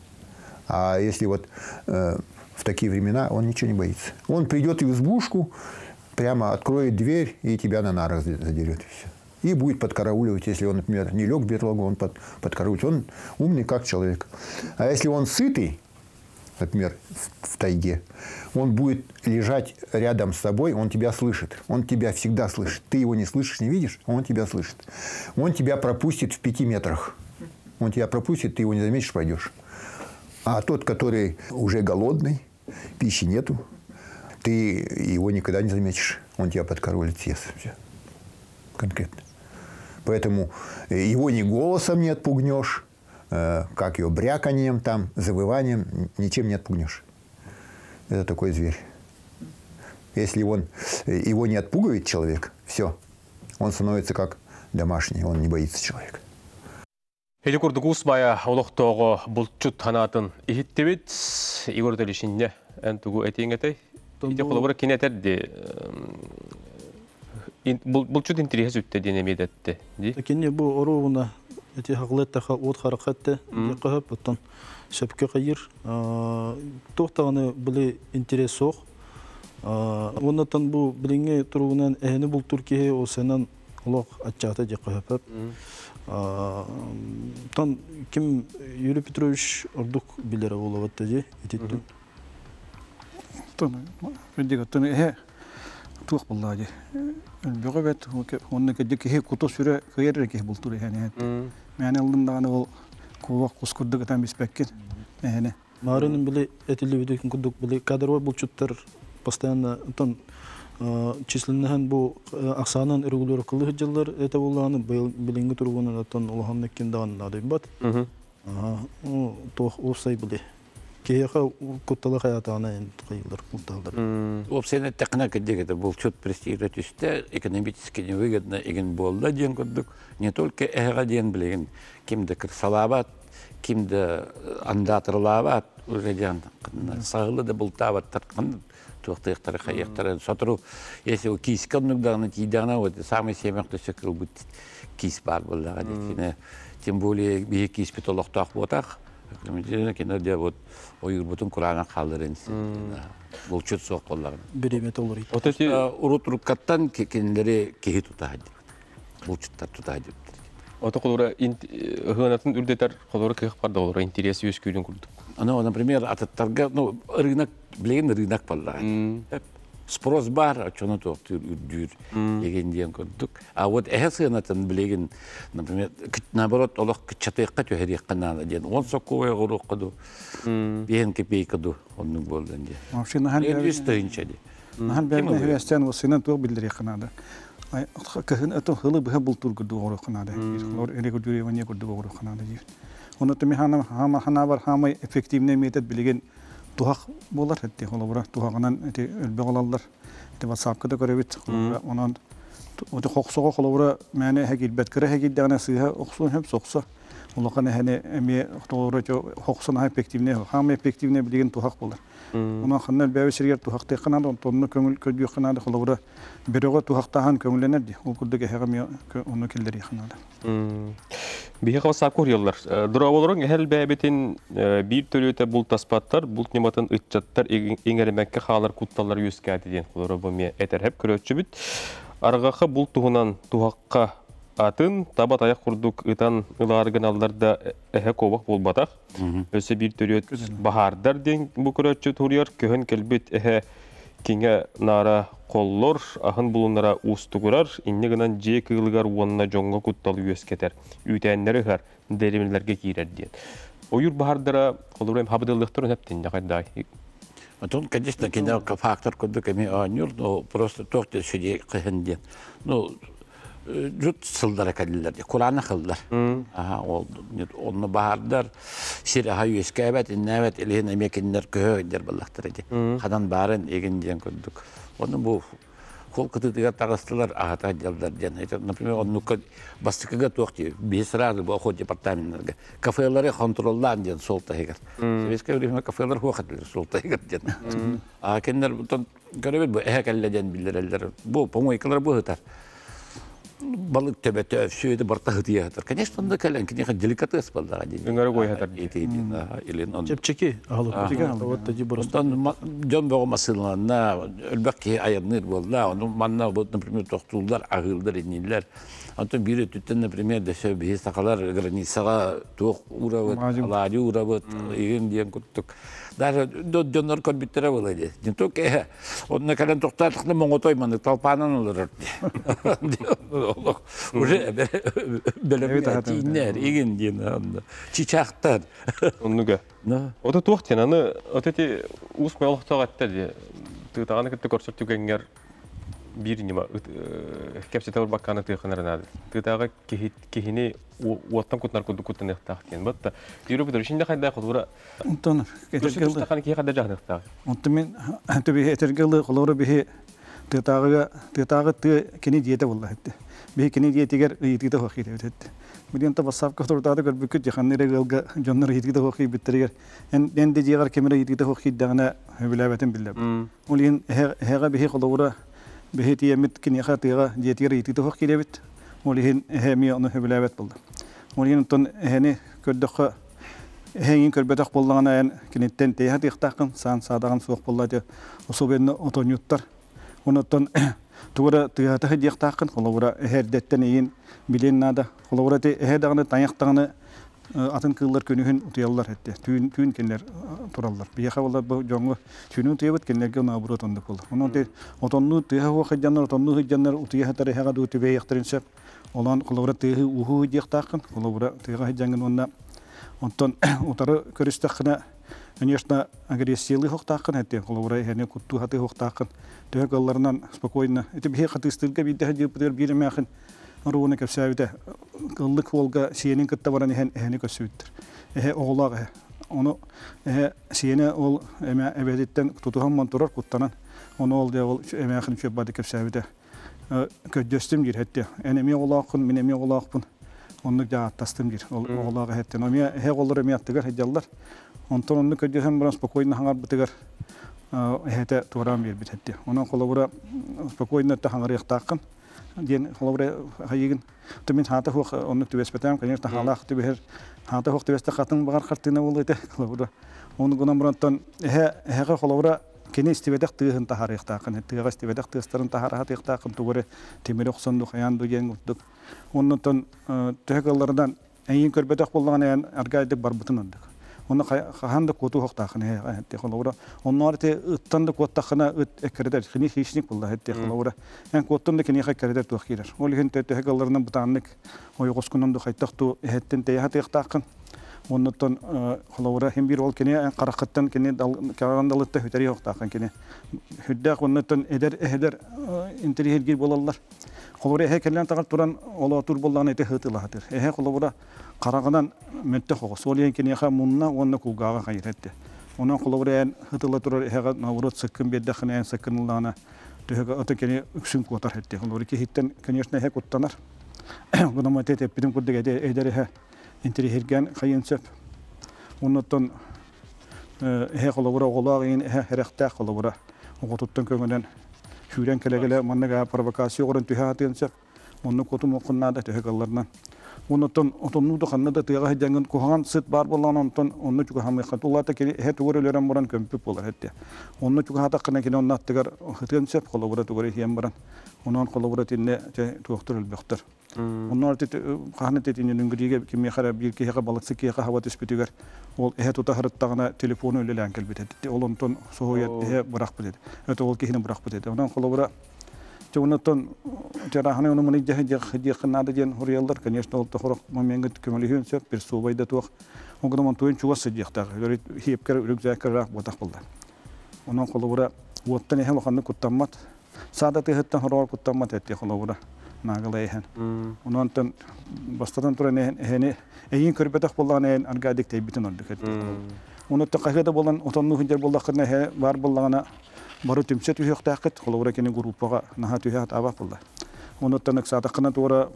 А если вот э, в такие времена он ничего не боится. Он придет в избушку, прямо откроет дверь и тебя на нарах задерет. И все. И будет подкарауливать. Если он, например, не лег в берлогу, он под, подкарауливает. Он умный как человек. А если он сытый, например, в, в тайге, он будет лежать рядом с тобой, он тебя слышит. Он тебя всегда слышит. Ты его не слышишь, не видишь, он тебя слышит. Он тебя пропустит в пяти метрах. Он тебя пропустит, ты его не заметишь, пойдешь. А тот, который уже голодный, пищи нету, ты его никогда не заметишь. Он тебя подкарауливает, съест. Все. Конкретно. Поэтому его ни голосом не отпугнешь, как его бряканьем, там, завыванием, ничем не отпугнешь. Это такой зверь. Если он, его не отпугивает человек, все, он становится как домашний, он не боится человека. Хеди курдук Усмайя олохтоого Бұлчут ханатын ихиттебит Игорь Делишинне энтугу этиңетэй. Ити холобура кинетерди Бұлчут интерес үтте денемедетти. Кенне бу оруна эти хаглеттаха от харакатте якып оттан шепке кайыр. Тохтаны биле интересох. Оннан бу билиңе туругунан эхне бул Туркия осенан олох атчата якып. Тан ким Юрий Петрович ордук билere боловатты же этиттү. Тан бедига тан э тук буллади. Бөгөбет онны кедик хе куту сүрө кыйрык бул туры яны. Мен алдындагы бул кулак кускурдук там испеккен. Эне. Марынын биле этиле видеосын кудук биле кадровой булчуттар постоянно тан численнен бу аксанын регуляры кылы жылдар это булганы билинги тургунан аттан улахан эккендаган надый бат. Ага, о тох осай биле. Кеяха куттала хаятана эн кыйлар кутталдар. Опсене текна кедегете булчут престижет үстө экономически невыгодно еген болду ден кудук. Не только эга ден билеген кимде кырсалабат, кимде андатырлабат уже ден сагылы да бултабат тарткан туактыктары хаяктары сотру если у кисканнугданы тидана вот самый семяктый секрет будет кис бар буллага дитине тем более бие кис питолоктак ботак Километрine kenar diye вот oyur butun Kur'an'a kaldırın. Bu çöt soğuk kollarını. Biremet olur. Oteti Urut urukattan kendileri kehi tutaydı. Bu çötler tutaydı. Ota kolora hınatın ürdeter kolora kıyık parda olur. İnteresi yüz küydün kurduk. Ana, например, ататтарга, ну, рынок, билеген рынок балла. Спрос бар, ачоны тоқтыр, үрдүр, еген диен көрдік. А вот эхе сыйнатын билеген, например, наоборот, олық кытчатайыққа төхерек қананы ден. Он соқуай ғұрық қыду, бейін кепей қыду, оның болдан де. Вообще, нахал бәвін... Нахал бәвін хевестен осынан тоқ білдірек қанады. Кахын это хылы бха бултур гду горо ханада лор эре гдуре ване гду горо ханада жив оны то механа хама ханабар хама эффективный метод билеген тухак болар хетти холобра тухагынан эти өлбегалалар эти ватсапка да көрөбүт онан оты хоксого холобра мәне хагил беткере хагил дана сыха оксон хеп сокса улаканы хане эме толора хоксон эффективный хама эффективный билеген тухак болар Ona xanlar bəvəsirgər tuhaqtı qanadı, onu köngül ködüyü qanadı, xolabura birəğə tuhaqtahan köngülənerdi. O kurdaki həqəm onu killəri qanadı. Bihe qavsaq koruyarlar. Dura olarak hər bəbətin bir törüyete bul taspatlar, bul nimatın ıtçatlar, eŋəriməkə xalar kuttallar yüzkəti deyin. Xolabura bu mə etər həp körötçü büt. Arğaqa bul tuhundan tuhaqqa Атын табат аяқ құрдық ұтан ұларған алдарда әхе ковақ бол батақ. Өсі бір түрет бағардар ден бұл көрәтші тұрияр. Көхін кәлбет әхе кеңе нара қоллор, ахын бұлынлара ұстығырар. Инне ғынан же кығылғар уанына жоңға құтталы өскетер. Үтәнлері ғар дәремелерге кейрер ден. Ойыр бағардара қолырайым хабыдылықтырын әптен яқайдай. Потом, конечно, кенде фактор көрдік әме анюр, но просто тоқты шеде қығын ден. Ну, Жут сылдары кәділерді, Kur'an'ı қылдар. Onu bağırдар, siraha yüzke evet, innevet, ilhin emekinler köhöyder ballaqtır edi. Qadan bağırın egen diyen kördük. Onu bu kol kıtıdıgar tağıstılar ağata geldiler diyen. Например, onu bastıkıga toqti, bir sırada bu oxu departamentlerge. Kafeleri kontrollan diyen sol tahigar. Sovetske vremena kafeler hoqatılır sol tahigar diyen. Kendiler görebilir bu, ehe kelle diyen bildireller. Bu, pomoykalar bu hıtar. Balık tebete öfşüydü, barta hıtıya hıtır. Конечно, onda kelen ki delikatı ısbalda. Öngara koy hıtır. Çepçeki ağlık. Ondan John Boğa masılığına ölbek ki ayarınır bolla. Onun manna, например, toxtullar, ağıldır, iniller. Ondan biri tütten, например, deşe bir sakalar granisağa toq uğrabıt, alacı uğrabıt, egin diyen kuttuk. Даже донор компьютера вылады. Не только э, он на колен тоқтатықны моңотой маны талпанын олырыр. Уже білімге тиінер, еген дейін. Чичақтар. Онныға. Ота тоқтен, аны отети ұсмай олықтағы әттер. Тығытағаны күтті көрсірттігengер bir nima kepsi tavır bakanı tığınırın adı. Tığdağı kehini uattan kutnar kudu kutun ıhtağken. Batta yürü budur. Şimdi kayda kudura. Ondan. Görsün tağını ki kayda cahın ıhtağ. Ondan men tabi etergeli kulları bihi tığdağı tığdağı tığ kini diyete vallahi etti. Bihi kini diyetiger yitide vakit etti. Bilin tabi saf kuturdağda gör büküt yakanları gılga jonlar yitide vakit bitiriger. En en de ciğer kemere yitide vakit dağına bilavetin billah. Olin hega bihi kulları بهتي يمت كني خاطيرة جيتيري تتوقع كده بيت ولهن هامي أنه بلعبت بالله ولهن تون هني كردخ هني كربتخ بالله أنا كني تنتهي هذه اختاقن سان صادقن سوق بالله ده وصوبنا أتون يطر ونتون تورا تهته دي اختاقن خلورا هردتنين بلين نادا خلورا تي هذا أنا تانيختنا Atın kıllar könühün utuyallar etti. Tüyün tüyün kenler turallar. Bir yakalar bu jongu tüyünün tüyebet kenlerge ona burut ondu kul. Onun de otonnu tüyha vakit canlar otonnu hiccanlar utuyha tarih haga dutu be yaktarınsak olan kullara tüyü uhu hicyaktaqın kullara tüyha hiccanın onda ondan utarı körüstakına Конечно, агрессивный хоктакын эти, коловрай хене кутту хаты хоктакын. Тüyha kallarından spokойно. Это бихе хатыстылга бидде хадир путер биремәхин. Maruna kapsayıda kıllık olga siyenin kıttavarani hen heni kösüttür. Ehe oğlak ehe. Onu ehe siyene ol eme ebeditten tutuhan mantorar kuttanan. Onu ol diye ol eme akın şöbbadi kapsayıda. Köddöstüm gir hette. Enemi oğlakın, minemi oğlakın. Onu da tastım gir. Oğlak hetten. O miye ehe ollar eme attıgar hecallar. Ondan onu köddösen biraz spokojna hangar bıtıgar. Ehete tuvaram bir bit hette. Onun kolabura spokojna ta hangar yaktaqın. диен холовра хайыгын тумин хата хук онны түбеспетем, конечно, халах түбер хата хук түбесте хатын багар картына болду холовра. Оны гынан бұрантан әхі қолауыра кені істебедек тығын тахар еқтақын, тыға істебедек тығыстарын тахар хат еқтақын тұғыры темір оқсанды қаянды ген ұттық. Оннан түйекалардан әйін көрбедек болған әйін аргайдық бар бұтын өндік. Оны қағанды көту хоқтақын әйінті қолауыра. Оның арты ұттанды көттақына ұт әкірдер, қыны хейшінік болды әйінті қолауыра. Ән көттінді кені әкірдер тұқ керер. Ол еген түйекаларынан бұтанлық ой қосқынымды қайттақту әйіттен тәйхат еқтақын. Оннан холовра hem bir ol kene qaraqattan kene qarandalытта хөтәри хоқтақын кене. Хүддәк оннан эдер эһләр интерьергер болалар. Холовра эһә келлән тагыр туран ола тур болган әйтә хытылатыр. Эһә холовра қарағанан мөттә хогыс. Ол ен кене ха мунна онна кулгага хайретте. Онан холовра хытыла турар эһә наврот сыккын беддә хәнән сыккынлана. Төһәгә ата кене үксүн кутар хәтте. Холовра ки хиттен конечно эһә куттанар. Гына мәтә тепидин куддыга эдер эһә интерьерген қайынсып. Оннан эһә холовра олагын эһә хәрәхтә холовра. Оготуттан көңөнен хүрән келегеле маннага провокация орын түһәтенсеп. Онны котум окуннада төһәгалларнан. Оннан отоннуды ханнада тыга һәҗәнгән куган сыт бар булган онтон онны чуга һәм хатуллата ки эһә түгәреләрен буран көмпүп булар хәтта. Онны чуга хата кына ки оннан тыгар хәтенсеп холовра түгәре һәм баран. Оннан холовра тинне туктыр элбәхтер. Оннан арты ханнат тинне нүнгриге ки мехара бир ки һәгә балыксы ки һәгә һава төспүтүгәр. Ол эһә тута харыттагына телефоны өлелән келбетет. Ол онтон соһоят эһә бурак билет. Өтө ол ки һин бурак билет. Оннан холовра Jonathan Terahane onu mani jah jah jah kenada jen horiallar конечно ол тохорок момент көмөлүн сөп бир субайда туак оңгомон туен чуга сыдыктар көрөт хепкер үрүкзәкерак ботак булды. Онон колубура оттан эһе лоханны куттаммат сада тыһыттан хорор куттаммат этти колубура нагалайхан. Онон тан бастадан туран эһене эйин көрбөтөк болгон ээн аргадик тейбитин олдук этти. Оны тақайда болған отанны хүндер болдақырына хә бар болғана бары түмсет үйектақыт, қолауыра кені группаға наға түйет абақ болды. Оныттан ұқсатықына туыра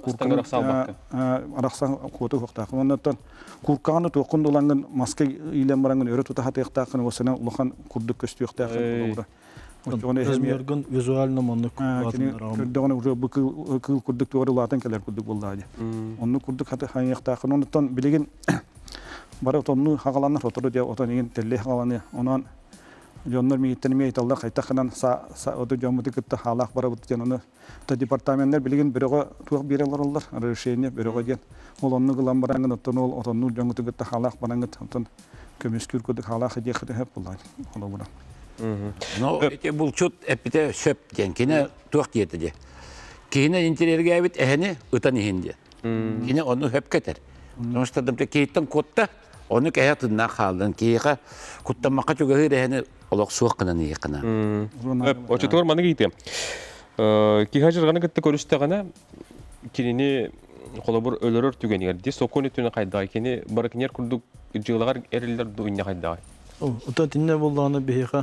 арақсан көті ұқтақы. Оныттан күркағаны тоқын долаңын маска илен бараңын өрі тұтақат ұқтақын, осына ұлыған күрдік көсті ұқтақын қолауыра. Әзмерген визуально манны күрдіғаны уже бұқыл күрдік туғары латын кәлер күрдік болды. Онны күрдік хаты хайын ұқтақын. Оныттан білеген бары отонну хағаланыр отыру деп отон еген телле хағаланы. Онан жоннор мейттенеме айталдар қайтақынан оты жомыты күтті халақ бары бұты жонаны. Департаменттер білеген біріға туақ берелер олар, решение біріға ден. Ол онны ғылан бараңын оттон ол отонну жомыты күтті халақ бараңыт отон көмескүр күдік халақ едеқіті хеп болай. Ола бұра. Но эти бұл чут әппіте сөп ден, кені туақ дейті де. Кені интерьерге әбіт әхені ұтан ехенде. Кені оны хөп кетер. Соңыстадымды кейттен котта, оны кәйе тынна қалдың, кейіға құттамаққа чөгігір әйіні олақ суық қынан еқіна. Очетуар маны кейті. Кейға жырғаны күтті көрісті ғана, кенені қолабыр өлірір түгенігерді, соқоны түні қайдағы, кені барықынер күрдік жылығар әрілер дуынна қайдағы. Ота тінне болдағаны бейіға,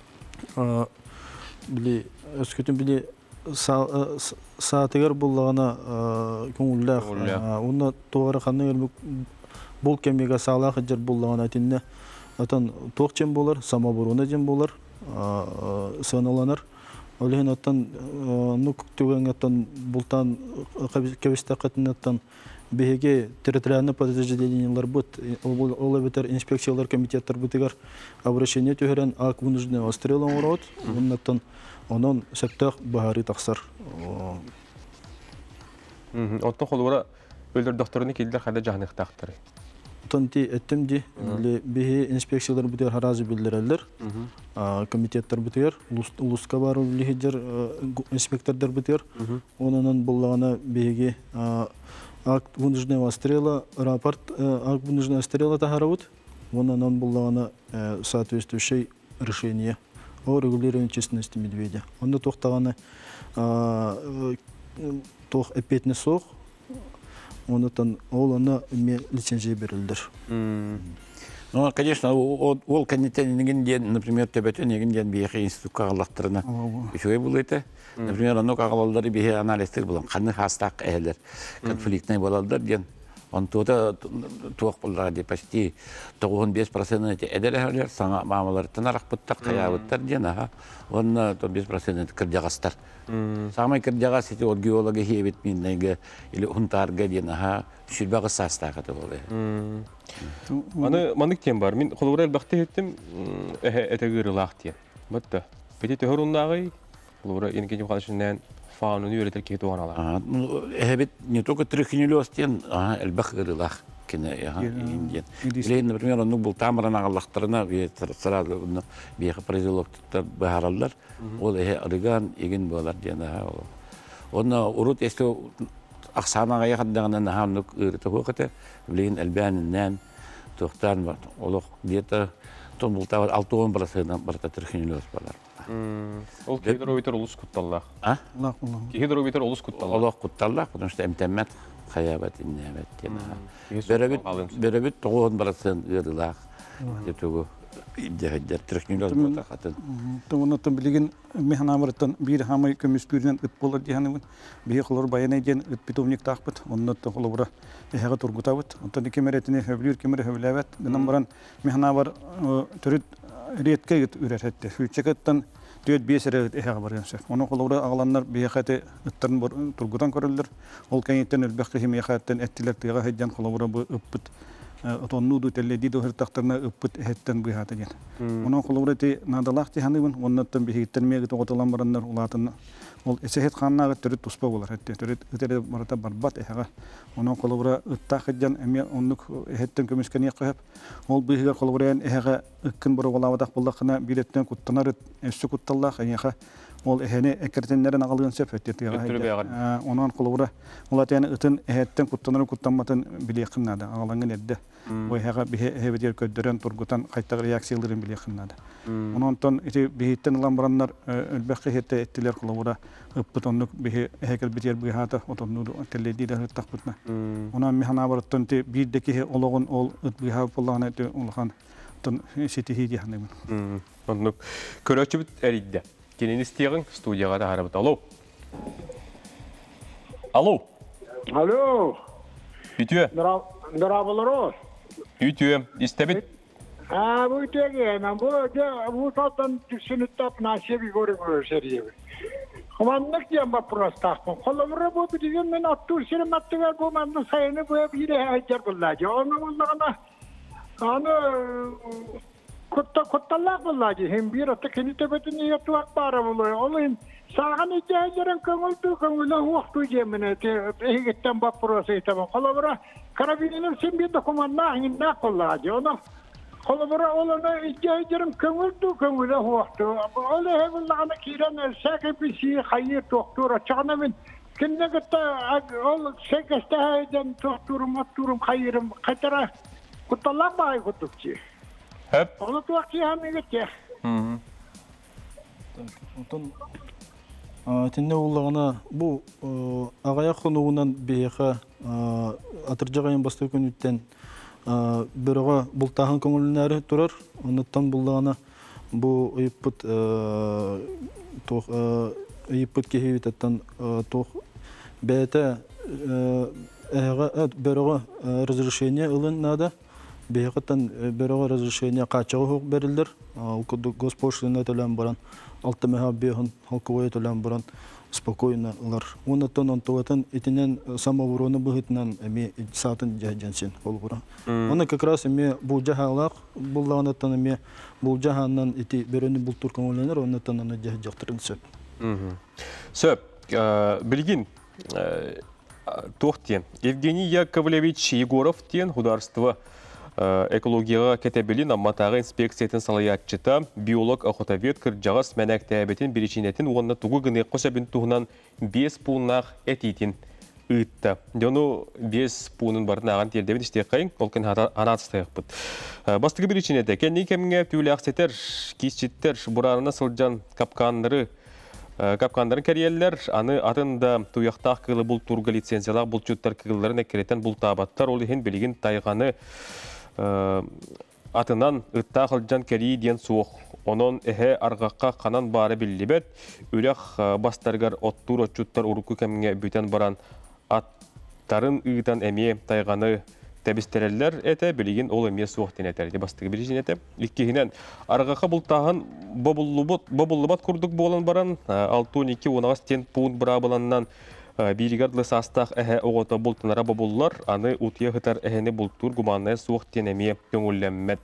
өскөтін біле саатыгар боллағана көңілләқ. Оны тоғары қанны бұл кәмеге сағлақ жер боллағана тінне атын тоқ жем болар, самабуруна жем болар, сыналанар. Олеген аттан нүк түген аттан бұлтан кәбісті қатын аттан бейге территориальный подразделениялар бұд, ол әбетер инспекциялар комитеттар бұтығар обращение түйерен ақ вынужденный острелан ұрауд, оннаттан онон сәптақ бағары тақсар. Оттан қолуыра өлдір доқторыны келдер қайда жағынық тақтыры? Тонти әттімді бейге инспекциялар бұтығар харазы білдірәлдер, комитеттар бұтығар, ұлысқа бар үлігедер инспектордар бұтығар, онынан болағына бейге акт вынужденного отстрела, рапорт акт вынужденного отстрела тахараут, онынан болағына соответствующее решение о регулировании численности медведя. Он тоқтағаны тоқ әпетіне соқ, онытан ол оны лицензия берілдір. Ну, конечно, ол кәнеттен еген ден, например, төбәтен еген ден бейхе институт қағалақтарына үшіге бұл еті. Например, оно қағалалары бейхе анализтер болан, қаны хастақ әйелер, конфликтный болалдар ден. Он тута туох буллар почти тоғыз бес процент эделер саңа мамалардан аракпыттар каябыттар дена. Он бес процент кырдягастар. Самай кырдягас эти от геолога хебет миннеге или унтарга дена шүлбагы састага да боле. Аны манык тем бар. Мин холурал бакты еттим этегирилак тем. Бутта. Пети төгөрүндагы холура энкеҗим калышыннан фауну үйрәтер кете ваналар. Эбит не только трехинилостен, а элбах гырылах кине я индиен. Лейн, например, он был тамран агаллахтарына сразу бияха производство бахараллар. Ол э ореган иген болар дена. Он урут если аксанага яхаддаган наханук үрәтә хокыты, лейн элбаннан тохтан олох где-то том был тавар алты процент барта трехинилост балар. Ол гидровитер улус кутталлах. А? Гидровитер улус кутталлах. Улус кутталлах, потому что эмтеммет хаябат иннебет тема. Беребит беребит тоғыз процент гырлах. Детуго идея трехнилост бата хатын. Тоғонотон билген механамыртан бир хамай көмүскүрүнөн ыт болор диханыбын. Бие кылыр баян эген ыт питомник тахпыт. Оннотон холобура эһеге тургутабыт. Онтон кемеретине хөблүр кемере хөбләбет. Бинан баран механабар төрүт редке үрәтте. Хүчәкәттән төйт бесерәт эһәгә барганча. Оны холора агланнар бияхәте ыттырын тургудан көрөлдөр. Ол кәйеттән элбәхкә химияхәттән әттиләр тыга һәҗән холора бу ыппыт отоннуду телледи до хертактарна ыппыт эһәттән быйхаты дигән. Оны холора те надалах тиханыбын, оннаттан бихиттән меге тоготылан бараннар улатын. Ол эсәһет ханнага төрөт туспа булар хәтта. Төрөт үтәле барата барбат эһәгә. Оны холора ытта һәҗән әмә оннук эһәттән көмескән якып. Ол быйгә холораян эһәгә иккин бер валавадак буллакына билеттен куттанар эссе кутталлах әйәхә. Ол эһене экертеннәрен агалган сөп әттә. Онан холора улатяны ытын эһәттән куттанар куттанматын биләкнәдә агаланган әддә. Ой һәгә бихе һәбедер көддөрән тургутан кайтагы реакцияларын биләкнәдә. Ононтон ите бихиттен ламбраннар элбәхе хәтта әттеләр холора ыппытонлук бихе һәкел битер бихата отоннуду телледи дә тахпытна. Онан механа бартын те биддеке ологон ол ыт биха булган әтә улган тон ситиһи дигәнмен. Онлук көрәчү бит әридә. Кенен истегин студияга да харабыт. Алло. Алло. Алло. Бүтү. Нравалоро. Бүтү. Истебит. А, бүтүге, мен бу бу сатан түшүнүп насиби көрүп сериеби. Командык дем вопрос тахпын. Коломро бу деген мен аттыр сирем аттыр бу мен сайны бу бире айтар буллажы. Аны буллагана аны Кутта кутталлах буллажы. Hem bir ata kenitebetini yatuak bara bulay. Olin sağan icazeren köngüldü köngülen vaktu jemine te egetten vaprosu tamam. Kolabora karabinin sen bir dokumanda hinda kollajı. Ona kolabora olana icazeren köngüldü köngülen vaktu. Olay hebullana kiran sakı bir şey hayır doktora çağına ben kinne gıtta ol sekeste hayden doktorum matturum hayırım katara kuttallah bay kutukçı. Hep. Onu tuak ya mегете. Hı. Ondan тенне уллагына бу агая хонуунан бейха атыржагайын басты күнүттен бирога бултаһын көңүлнәре турар. Оннан буллагына бу ыйппыт тох ыйппыт кехевитеттен тох бәтә эга бирога разрешение ылыннада. Бейхаттан бирога разрешение качагы хук берилдер. Ал госпошлина төләм баран, алты мәһәб беһен халкыга төләм баран спокойно лар. Оннан онтоватан итенен самооборона быгытнан эми сатын жаҗансен болгора. Оны как раз эми бу жаһалак булганаттан эми бу жаһаннан ити берени бултур көңүлөнөр, оннан аны жаҗактырын сөп. Сөп, билгин тохте Евгений Яковлевич Егоров тен художество экологияға кетебелин амматағы инспекциятын салаятчыта биолог охотовед кырджағас мәнәк тәбетін беречинетін онына туғы гыны қосабын туғынан бес пуынақ әтейтін ұйтты. Дону бес пуынын барын аған тердебін істе қайын, ол кен анатыстайық бұд. Бастығы беречинеті, кәнне кәміңе түйілі ақсетер, кейсчеттер, бұрарына сылжан капқандары, капқандарын кәриелер, аны атында туяқтақ кылы бұл турға лицензиялақ бұл чуттар кылыларын әкереттен бұл табаттар, ол ехен білген тайғаны атынан ытта қылжан кәрі ден суық. Онын әхе арғаққа қанан бары білібет, үлек бастарғар оттур отчуттар ұрықы кәміңе бүтен баран тарын ыытан эме тайганы тәбістерелер әті білеген ол әме суақтен әтәрді бастығы бір жин әті. Иккехінен арғақа бұлтағын бобуллыбат күрдік болын баран алты он екі он алтı тен пуын бұра боланнан бейригарлы састақ әхе оғыта бұлтынара бобуллар аны ұтия ғытар әхені бұлттур гуманная суақтен әме көңілләммәд.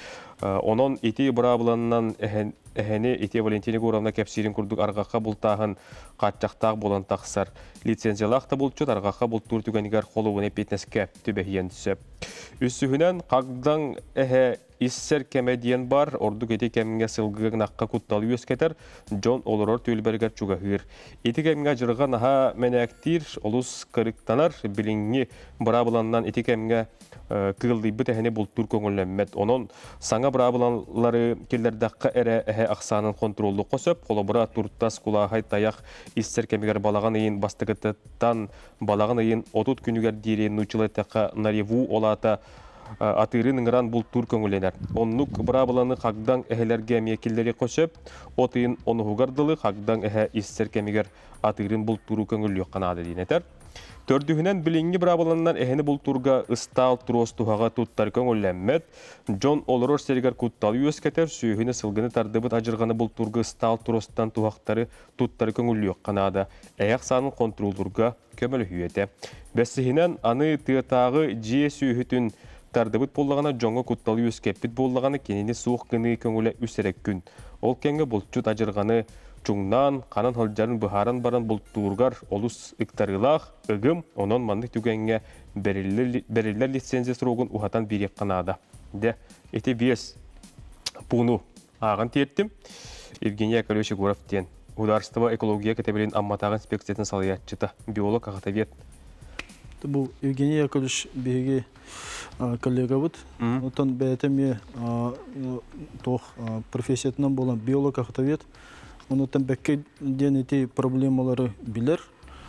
Онон ити бұра боланнан әхені ити Валентина Гуровна кәпсирин күрдік арғақа бұлтағын қатчақтақ болан тақсар. Лицензиялақта бұлтчуд арғақа бұлттур түгенігер қолуыны петнеске түбәхиен түсіп. Үссүхінен қағдан әхе иссер кәмәдиен бар, орду кеті кәмінге сылғығын аққа құтталы өскетер, Джон Олорор төлбергер чуғағыр. Ити кәмінге жырған аға мәнәктір, олыс қырықтанар, біліңі бұра бұланнан ити кәмінге кығылды бұт әхіне бұлттур көңілләммәд. Онын саңа бұра бұланлары келдердаққа әрі әхе ақсанын контролды қосып, қолы бұра турттас құлағай таяқ иссер кәмігер балаған үйін бастығыттан балаған үйін отут күнігер дейрен нұчылы тәққа нареву олата атырын ыңыран бұл тур көңіленер. Оннук бұра бұланы қағдан әхелерге мекелдері қосып, отыын оны ғығардылы қағдан әхе иссер кәмігер атырын бұл туру көңілі қанады дейнетер. Төрдүхінен біліңгі бұра бұланнан әхені бұл турға ыстал турос туғаға туттар көңілләммәд. Джон Олорор сергер құтталы өскетер, сүйіхіні сылғыны тардыбыт ажырғаны бұл турға ыстал туростан туғақтары туттары көңілі қанады. Әяқ санын контролдырға көмілі хүйеті. Бәсіхінен аны тыятағы жие сүйіхітін тардыбыт болғана жоңы құтталы өскеппіт болғаны кенені суық күні көңілі үсерек күн. Ол кәңгі бұлтчут ажырғаны Чуңнан, қанан халжарын бұхаран баран бұлттуырғар олыс ұқтарылақ, ұғым, онын мандық түгенге бәрілер лицензия сұрогын ұхатан берек қанады. Де, еті бес пұны ағын теттім. Евгения Яковлевич Гуровтен, Ударстава экология кәтебелін амматағы инспекциятын салаятчыты, биолог ағатавет. Бұл Евгения Яковлевич беге коллега бұд. Отан бәйтіме профессиятынан болан биолог ағатавет. Онытан бәкке ден эти проблемалары билер.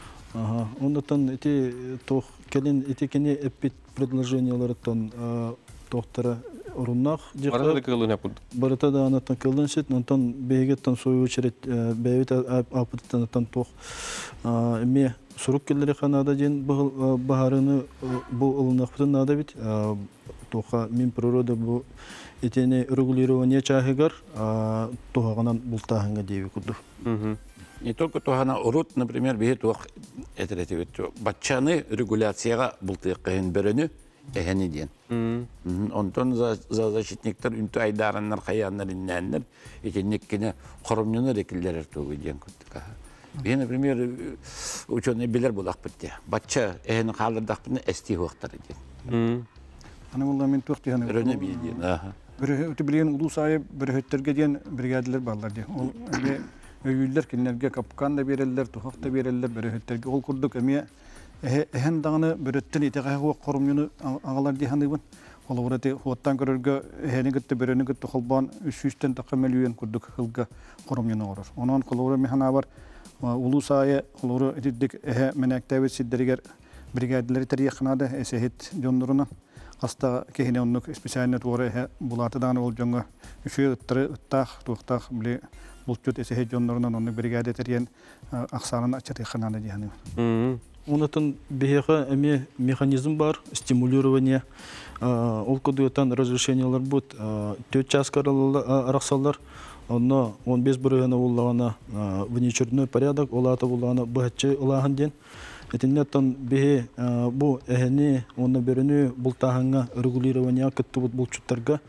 Онытан эти тох келин эти кене эпит предложениялардан тохтара оруннах жакка. Барата да анатан кылын сет, онтан бегеттен в свою очередь бәйбит апыттан тох эме сурук келлери ханада ден бахарыны бу ылынакпытын нада бит. Тоха мин природа бу этене регулирование чахыгар тухаганан бултахынга дейби куду. Не только тухана урут, например, бихет ух этеретебет батчаны регуляцияга бултыккын берени эхени ден. Онтон за защитниктер үнтү айдараннар хаяннар инненнер этенеккене коромнуна рекиллер тугу ден куттука. Бе, например, ученые билер булак битти. Батча эхени халырдакпыны эсти хуактар ден. Аны булла мен төхти ханы. Рөне биден. Аха. Bir ötübüleyen ulu sahip bir hötterge diyen brigadeler bağlar diye. O öyle öyüller kinlerge kapkan da verirler, tuhak da verirler bir hötterge. Ol kurduk emiye ehen dağını bir ötten iteğe hava korumyonu ağalar diye hanıbın. Ol orada huattan görürge eheni gitti bireni gitti kolban üç yüzden takım milyon kurduk hılga korumyonu olur. Onun kolları mihana var. Ulu sahip kolları etdik ehe menektevet sidderiger brigadeleri teriyaknada esehit jonlarına. Hasta kehine onluk spesialnet vore bulartıdan oljonga üçü ıttırı ıttaq tuğtaq bile bultjut ese hejonlarından onluk brigade teriyen aksanın açatı xanana diyanı. Onatın beheqa eme mexanizm var, стимулирование. Ол koduyatan разрешениялар бут. Төт час арақсалар. Онно он бес бұрығына олағына внеочередной порядок, олата олағына бұхатчы олағын ден. Этиннеттен бе бу эхни онна берени бултаханга регулирование кытты бут булчуттарга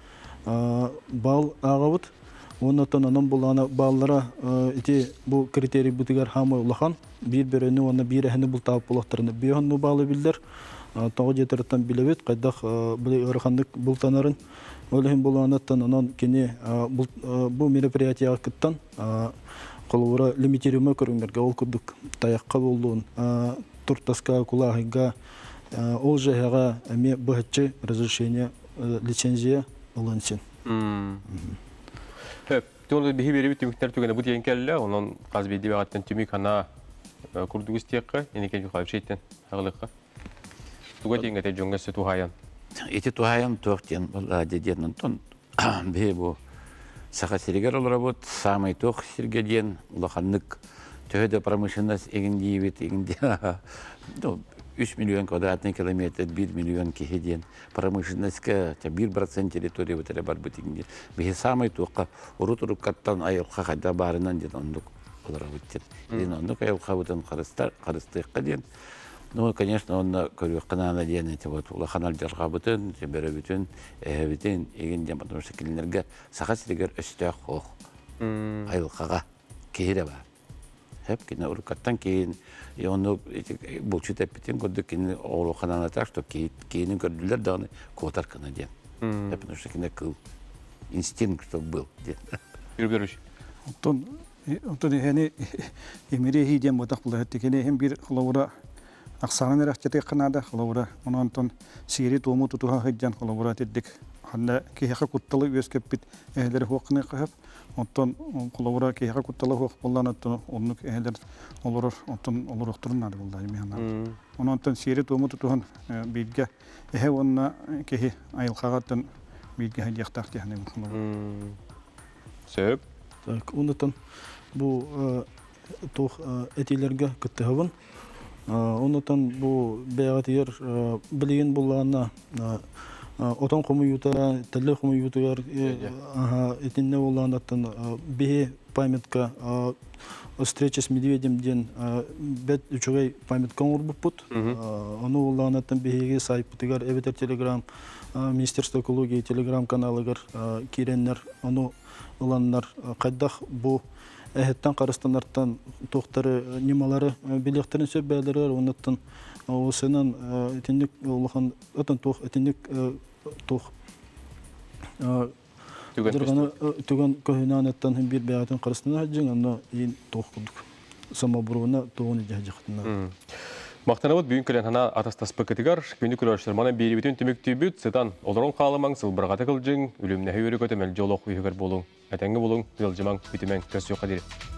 бал агабыт оннан анан булана баллара эти бу критерий бутигар хамы улахан бир берени онна бир эхни бултап булактарны беонну балы билдер тагы жетерден билебет кайдак били ырхандык бултанарын олехин буланаттан анан кене бу мероприятие кыттан Колура лимитируемый көрүнгөргө ол курдук таякка болдун туртаска кулагыга ол жайга эме бахчы разрешение лицензия алынсын. Хөп, толы бихи берип түмүктөр түгөнө бу деген келле, онун казби дебаттан түмүк ана курдук истекке, энеке жукалып шейтен агылыкка. Туга дегенге те жоңгасы тухаян. Эти тухаян тохтен бала деден тон бе бу Саха Сергер работ самый тох Сергеден лоханнык төһөдө промышленность эгин дибит эгин. Ну, үч миллион квадратный километр, bir миллион кихеден, промышленностька bir процент территории бітірі бар бітігінде. Бехе самый туққа ұрут-ұруккаттан айылқа қайда барынан ден ондық олар өттен. Ден ондық айылқа бұтын қарыстыққа ден. Ну, конечно, он көрі қанана ден, ұлы қанал жарға бұтын, бәрі бүтін, әе бүтін, еген ден, потому что келінерге сақа сірегер өсті қоқ айылқаға кейірі бар. Hep kine urukattan keyin onu bulçu tepetin gördük kine oğlu kanana tak что keyin gördüler da kotar kana diye. Hep потому что kine kıl instinkt что был. Юрий Оттон оттон yani emiri hidem botak buldu hatta kine hem bir xolawra aqsağın rakçete kanada xolawra ondan siri tomu tutuha hajjan xolawra tetdik. Hanna ki haqa kuttalı öskepit ehleri hoqni qahab Ondan kulağura ki hak kutlalı hoq bollanatı onluk ehler olur ondan olur oturnadı buldayım yani. Ondan seri tomu tutuhan bilge ehe onna ki ayıl qağatın bilge hadiyaqtaq yani. Sebep? Так, ondan bu toh etilerge kıttıhavın. Ondan bu beyat yer bilgin bulana Otan komuyuta, telle komuyutular, etinne olanattan bir paymetka встреча с медведем ден бет üçügey paymetka урбупут. Onu olanattan bir saypıtıgar, eveter telegram, Министерство экологии telegram kanalıgar kirenler, onu olanlar qaydaq bu ehetten qarıstanlardan tohtarı nimaları bilekterin söbbeleri var, onattan o senin etinlik olğan atan toh etinlik toh Дұрғаны түген көйінанеттен бір бәйатын қарыстына әджің, ана ең тоқ күлдік. Сама бұрғына тоғын еде әжіқтіна. Мақтанауыд бүйін кілен хана атастас пәкетігар, күнді күлершілер мана бері бетін түмікті бүт, сетан олырын қалымаң сылбырғаты қылжың, үліміне өйірі көтемел жолық үйігер болуң, әтәңгі болуң, ғылжымаң бүтімен көз соқа дері.